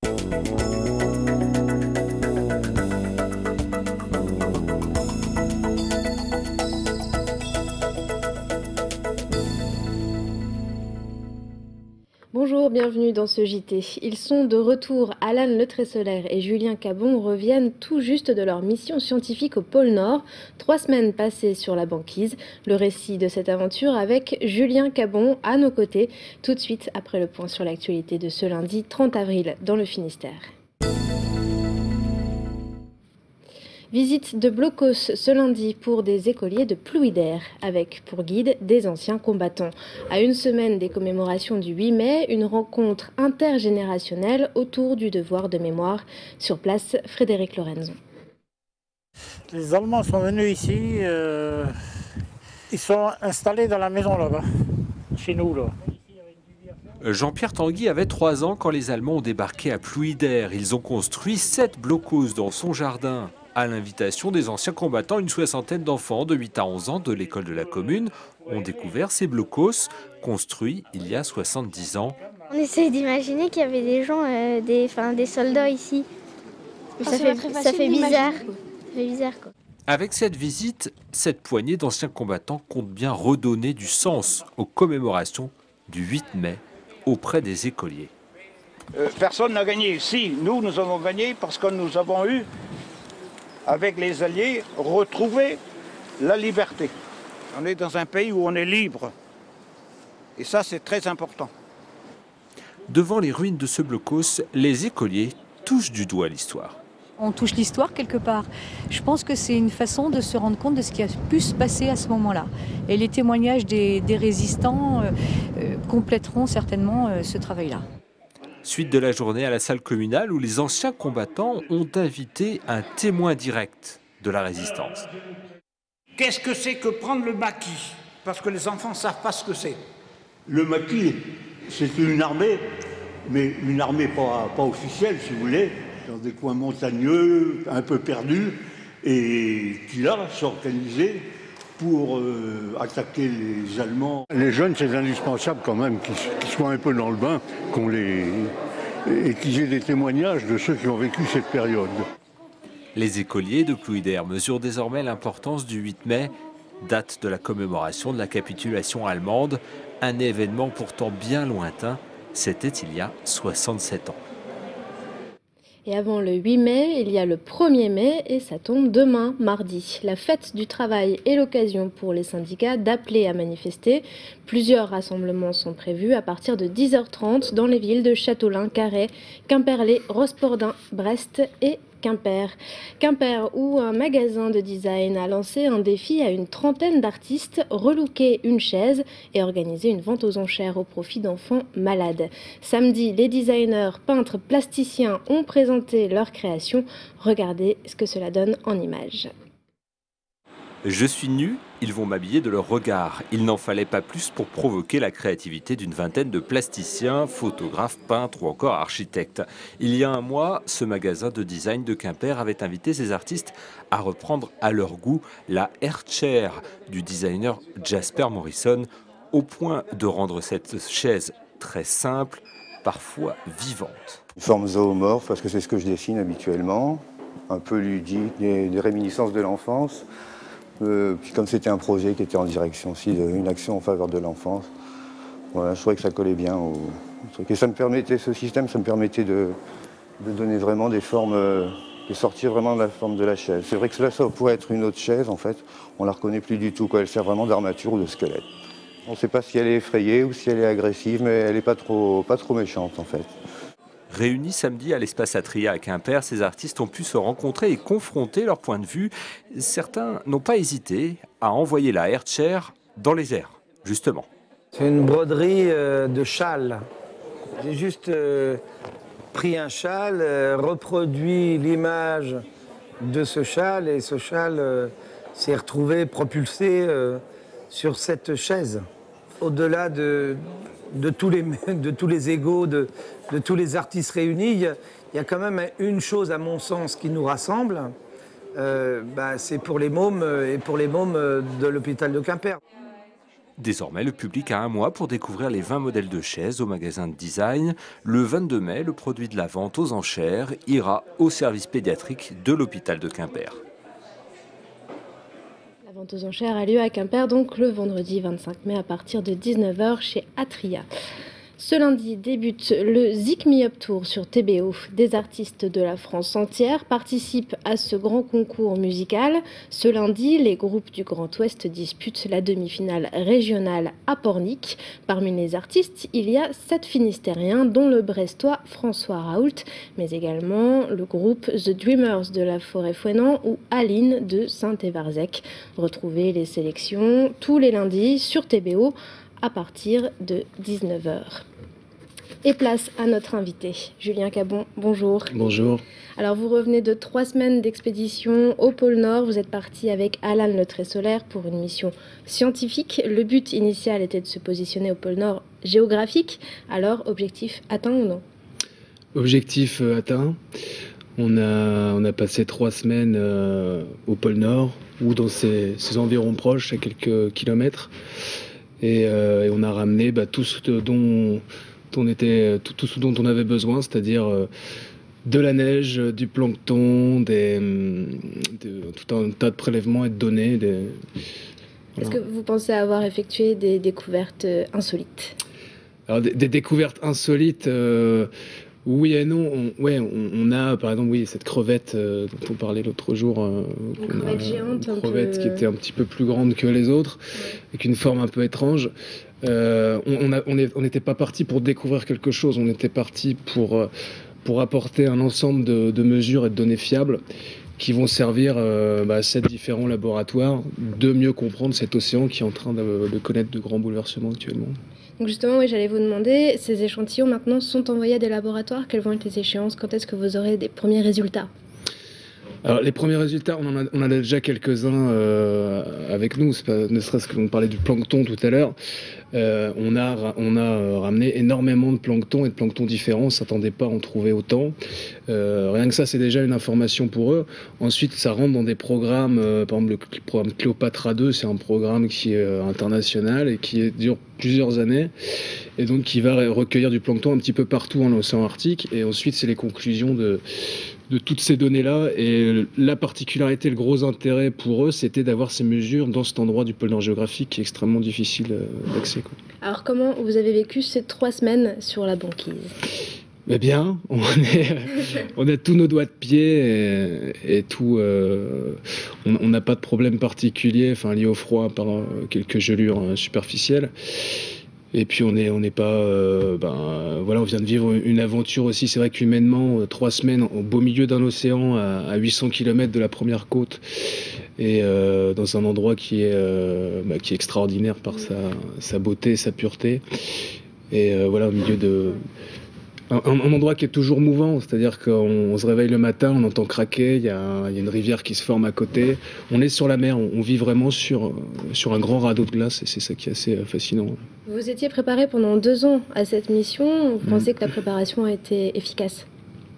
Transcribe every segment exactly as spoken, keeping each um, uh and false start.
Bonjour, bienvenue dans ce J T. Ils sont de retour. Alan Le Tresolaire et Julien Cabon reviennent tout juste de leur mission scientifique au pôle Nord. Trois semaines passées sur la banquise. Le récit de cette aventure avec Julien Cabon à nos côtés. Tout de suite après le point sur l'actualité de ce lundi trente avril dans le Finistère. Visite de Blocos ce lundi pour des écoliers de Plouidère, avec pour guide des anciens combattants. À une semaine des commémorations du huit mai, une rencontre intergénérationnelle autour du devoir de mémoire. Sur place, Frédéric Lorenzon. Les Allemands sont venus ici, euh, ils sont installés dans la maison là-bas, chez nous là. Jean-Pierre Tanguy avait trois ans quand les Allemands ont débarqué à Plouidère. Ils ont construit sept blocos dans son jardin. À l'invitation des anciens combattants, une soixantaine d'enfants de huit à onze ans de l'école de la commune ont découvert ces blocos construits il y a soixante-dix ans. On essaye d'imaginer qu'il y avait des gens, euh, des, enfin, des soldats ici. Ah, ça, fait, ça fait bizarre. Ça fait bizarre quoi. Avec cette visite, cette poignée d'anciens combattants compte bien redonner du sens aux commémorations du huit mai auprès des écoliers. Euh, personne n'a gagné. Si, nous, nous avons gagné parce que nous avons eu, avec les Alliés, retrouvé la liberté. On est dans un pays où on est libre. Et ça, c'est très important. Devant les ruines de ce blocos, les écoliers touchent du doigt l'histoire. On touche l'histoire quelque part. Je pense que c'est une façon de se rendre compte de ce qui a pu se passer à ce moment-là. Et les témoignages des, des résistants euh, euh, compléteront certainement euh, ce travail-là. Suite de la journée à la salle communale où les anciens combattants ont invité un témoin direct de la résistance. Qu'est-ce que c'est que prendre le maquis? Parce que les enfants ne savent pas ce que c'est. Le maquis, c'est une armée, mais une armée pas, pas officielle, si vous voulez, dans des coins montagneux, un peu perdus, et qui là s'organisait pour euh, attaquer les Allemands. Les jeunes, c'est indispensable quand même qu'ils soient un peu dans le bain, qu'on les... et qu'ils aient des témoignages de ceux qui ont vécu cette période. Les écoliers de Plouidère mesurent désormais l'importance du huit mai, date de la commémoration de la capitulation allemande, un événement pourtant bien lointain, c'était il y a soixante-sept ans. Et avant le huit mai, il y a le premier mai et ça tombe demain, mardi. La fête du travail est l'occasion pour les syndicats d'appeler à manifester. Plusieurs rassemblements sont prévus à partir de dix heures trente dans les villes de Châteaulin, Carhaix, Quimperlé, Rospordin, Brest et Quimper. Quimper, où un magasin de design a lancé un défi à une trentaine d'artistes, relooker une chaise et organiser une vente aux enchères au profit d'enfants malades. Samedi, les designers, peintres, plasticiens ont présenté leur création. Regardez ce que cela donne en images. Je suis nu, ils vont m'habiller de leur regard. Il n'en fallait pas plus pour provoquer la créativité d'une vingtaine de plasticiens, photographes, peintres ou encore architectes. Il y a un mois, ce magasin de design de Quimper avait invité ses artistes à reprendre à leur goût la Airchair du designer Jasper Morrison, au point de rendre cette chaise très simple, parfois vivante. Une forme zoomorphe, parce que c'est ce que je dessine habituellement, un peu ludique, des, des réminiscences de l'enfance. Euh, puis comme c'était un projet qui était en direction aussi d'une action en faveur de l'enfance, voilà, je trouvais que ça collait bien au, au truc. Et ça me permettait, ce système, ça me permettait de, de donner vraiment des formes, euh, de sortir vraiment de la forme de la chaise. C'est vrai que cela, ça pourrait être une autre chaise, en fait, on la reconnaît plus du tout, quoi. Elle sert vraiment d'armature ou de squelette. On ne sait pas si elle est effrayée ou si elle est agressive, mais elle n'est pas trop, pas trop méchante, en fait. Réunis samedi à l'Espace Atria à Quimper, ces artistes ont pu se rencontrer et confronter leurs points de vue. Certains n'ont pas hésité à envoyer la Airchair dans les airs, justement. C'est une broderie euh, de châle. J'ai juste euh, pris un châle, euh, reproduit l'image de ce châle et ce châle euh, s'est retrouvé propulsé euh, sur cette chaise. Au-delà de... De tous, les, de tous les égos, de, de tous les artistes réunis, il y, a, il y a quand même une chose, à mon sens, qui nous rassemble, euh, bah, c'est pour les mômes et pour les mômes de l'hôpital de Quimper. Désormais, le public a un mois pour découvrir les vingt modèles de chaises au magasin de design. Le vingt-deux mai, le produit de la vente aux enchères ira au service pédiatrique de l'hôpital de Quimper. La vente aux enchères a lieu à Quimper, donc le vendredi vingt-cinq mai à partir de dix-neuf heures chez Atria. Ce lundi débute le Zik Me Up Tour sur T B O. Des artistes de la France entière participent à ce grand concours musical. Ce lundi, les groupes du Grand Ouest disputent la demi-finale régionale à Pornic. Parmi les artistes, il y a sept Finistériens, dont le Brestois François Raoult, mais également le groupe The Dreamers de la Forêt-Fouesnant ou Aline de Saint-Évarzec. Retrouvez les sélections tous les lundis sur T B O à partir de dix-neuf heures. Et place à notre invité, Julien Cabon, bonjour. Bonjour. Alors vous revenez de trois semaines d'expédition au pôle Nord, vous êtes parti avec Alan Le Trait Solaire pour une mission scientifique. Le but initial était de se positionner au pôle Nord géographique, alors objectif atteint ou non? Objectif euh, atteint. On a, on a passé trois semaines euh, au pôle Nord, ou dans ses, ses environs proches, à quelques kilomètres. Et, euh, et on a ramené bah, tout, ce dont on était, tout, tout ce dont on avait besoin, c'est-à-dire euh, de la neige, du plancton, des, de, tout un tas de prélèvements et de données. Des, voilà. Est-ce que vous pensez avoir effectué des découvertes insolites? Alors des, des découvertes insolites, euh, oui et non. On, ouais, on, on a par exemple oui, cette crevette euh, dont on parlait l'autre jour. Euh, une crevette a, géante. Une crevette peu... qui était un petit peu plus grande que les autres, ouais. Avec une forme un peu étrange. Euh, on n'était on on pas parti pour découvrir quelque chose, on était parti pour, pour apporter un ensemble de, de mesures et de données fiables qui vont servir euh, bah, à sept différents laboratoires de mieux comprendre cet océan qui est en train de, de connaître de grands bouleversements actuellement. Donc justement, oui, j'allais vous demander, ces échantillons maintenant sont envoyés à des laboratoires. Quelles vont être les échéances? Quand est-ce que vous aurez des premiers résultats? Alors les premiers résultats, on en a, on en a déjà quelques-uns euh, avec nous, pas, ne serait-ce que l'on parlait du plancton tout à l'heure. Euh, on a, on a ramené énormément de plancton et de plancton différents, on ne s'attendait pas à en trouver autant. Euh, rien que ça, c'est déjà une information pour eux. Ensuite, ça rentre dans des programmes, euh, par exemple le programme Cléopatra deux, c'est un programme qui est euh, international et qui dure plusieurs années, et donc qui va recueillir du plancton un petit peu partout en océan Arctique. Et ensuite, c'est les conclusions de... de toutes ces données-là, et la particularité, le gros intérêt pour eux, c'était d'avoir ces mesures dans cet endroit du pôle Nord géographique qui est extrêmement difficile d'accès. Alors comment vous avez vécu ces trois semaines sur la banquise? Eh bien, on, est, on a tous nos doigts de pied et, et tout. Euh, on n'a pas de problème particulier, enfin lié au froid par quelques gelures superficielles. Et puis on n'est on n'est pas, euh, ben voilà, on vient de vivre une aventure aussi. C'est vrai qu'humainement, euh, trois semaines au beau milieu d'un océan à, à huit cents kilomètres de la première côte, et euh, dans un endroit qui est, euh, bah, qui est extraordinaire par sa, sa beauté, sa pureté. Et euh, voilà, au milieu de Un, un endroit qui est toujours mouvant, c'est-à-dire qu'on on se réveille le matin, on entend craquer, il y, y a une rivière qui se forme à côté. On est sur la mer, on, on vit vraiment sur, sur un grand radeau de glace, et c'est ça qui est assez fascinant. Vous étiez préparé pendant deux ans à cette mission, vous mmh. pensez que la préparation a été efficace?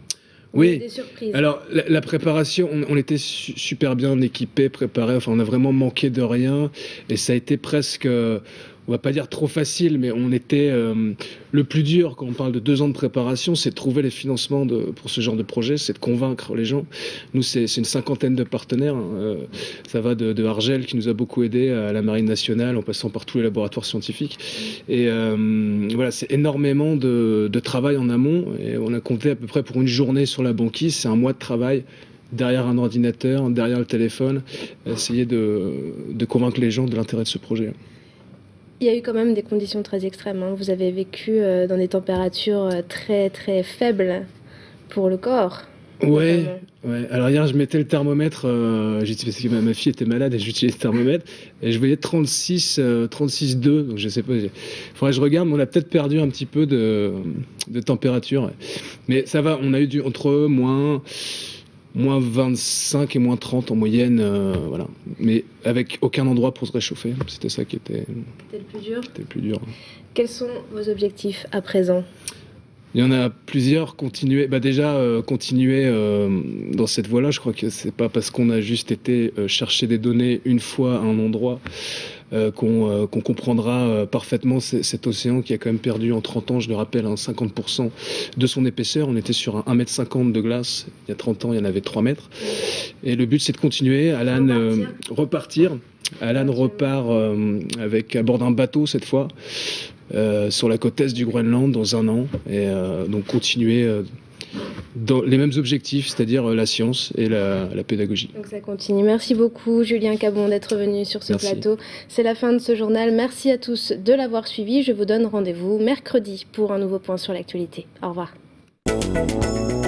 Oui, alors la, la préparation, on, on était su, super bien équipés, préparés, enfin on a vraiment manqué de rien, et ça a été presque... on va pas dire trop facile, mais on était euh, le plus dur quand on parle de deux ans de préparation, c'est de trouver les financements de, pour ce genre de projet, c'est de convaincre les gens. Nous, c'est une cinquantaine de partenaires. Hein. Euh, ça va de, de Argel qui nous a beaucoup aidé à la Marine nationale, en passant par tous les laboratoires scientifiques. Et euh, voilà, c'est énormément de, de travail en amont. Et on a compté à peu près pour une journée sur la banquise, c'est un mois de travail derrière un ordinateur, derrière le téléphone, essayer de, de convaincre les gens de l'intérêt de ce projet. Il y a eu quand même des conditions très extrêmes. Hein. Vous avez vécu euh, dans des températures très très faibles pour le corps. Ouais, ouais. Alors hier, je mettais le thermomètre, euh, parce que ma, ma fille était malade et j'utilisais le thermomètre, et je voyais trente-six, trente-six deux, donc je sais pas. Il faudrait que je regarde, mais on a peut-être perdu un petit peu de, de température. Ouais. Mais ça va, on a eu du, entre moins... moins vingt-cinq et moins trente en moyenne, euh, voilà. Mais avec aucun endroit pour se réchauffer. C'était ça qui était... C'était le plus dur. C'était le plus dur. Quels sont vos objectifs à présent? Il y en a plusieurs. Continuer, bah déjà, euh, continuer euh, dans cette voie-là. Je crois que c'est pas parce qu'on a juste été euh, chercher des données une fois à un endroit euh, qu'on euh, qu'on comprendra euh, parfaitement cet océan qui a quand même perdu en trente ans, je le rappelle, hein, cinquante pour cent de son épaisseur. On était sur un un mètre cinquante de glace, il y a trente ans il y en avait trois mètres. Et le but c'est de continuer, Alan, euh, repartir. Alan repart euh, avec, à bord d'un bateau cette fois, euh, sur la côte est du Groenland dans un an. Et euh, donc continuer euh, dans les mêmes objectifs, c'est-à-dire euh, la science et la, la pédagogie. Donc ça continue. Merci beaucoup Julien Cabon d'être venu sur ce Merci. plateau. C'est la fin de ce journal. Merci à tous de l'avoir suivi. Je vous donne rendez-vous mercredi pour un nouveau point sur l'actualité. Au revoir.